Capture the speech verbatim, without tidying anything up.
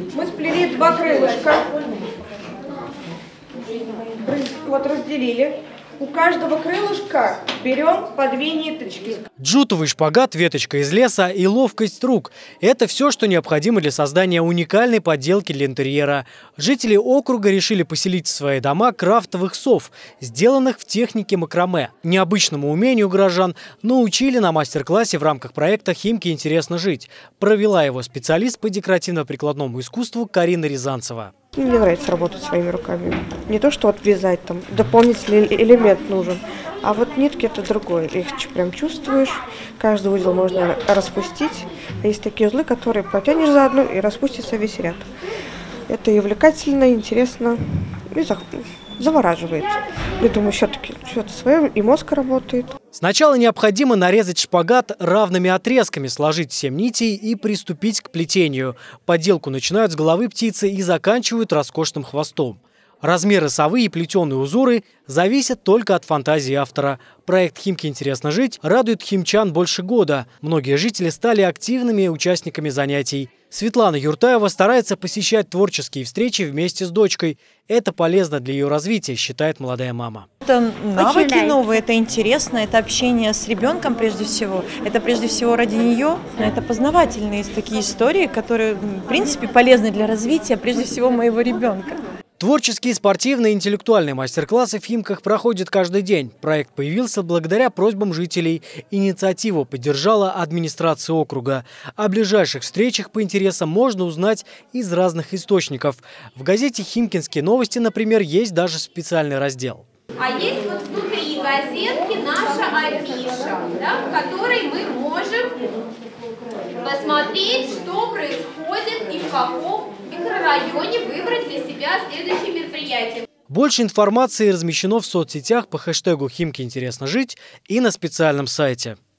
Мы сплели два крылышка. Вот разделили. У каждого крылышка берем по две ниточки. Джутовый шпагат, веточка из леса и ловкость рук – это все, что необходимо для создания уникальной подделки для интерьера. Жители округа решили поселить в свои дома крафтовых сов, сделанных в технике макраме. Необычному умению горожан научили на мастер-классе в рамках проекта «Химки интересно жить». Провела его специалист по декоративно-прикладному искусству Карина Рязанцева. Мне нравится работать своими руками. Не то, что вот вязать, там дополнительный элемент нужен, а вот нитки это другое. Их прям чувствуешь. Каждый узел можно распустить. Есть такие узлы, которые протянешь за одну и распустится весь ряд. Это и увлекательно, и интересно, и завораживает. Я думаю, все-таки что-то свое, и мозг работает. Сначала необходимо нарезать шпагат равными отрезками, сложить семь нитей и приступить к плетению. Подделку начинают с головы птицы и заканчивают роскошным хвостом. Размеры совы и плетеные узоры зависят только от фантазии автора. Проект «Химки интересно жить» радует химчан больше года. Многие жители стали активными участниками занятий. Светлана Юртаева старается посещать творческие встречи вместе с дочкой. Это полезно для ее развития, считает молодая мама. Это навыки новые, это интересно, это общение с ребенком прежде всего. Это прежде всего ради нее. Это познавательные такие истории, которые, в принципе, полезны для развития прежде всего моего ребенка. Творческие, спортивные и интеллектуальные мастер-классы в Химках проходят каждый день. Проект появился благодаря просьбам жителей. Инициативу поддержала администрация округа. О ближайших встречах по интересам можно узнать из разных источников. В газете «Химкинские новости», например, есть даже специальный раздел. А есть вот внутри газетки наша афиша, да, в которой мы можем посмотреть, что происходит и в каком микрорайоне выбрать для себя следующее мероприятие. Больше информации размещено в соцсетях по хэштегу «Химки интересно жить» и на специальном сайте.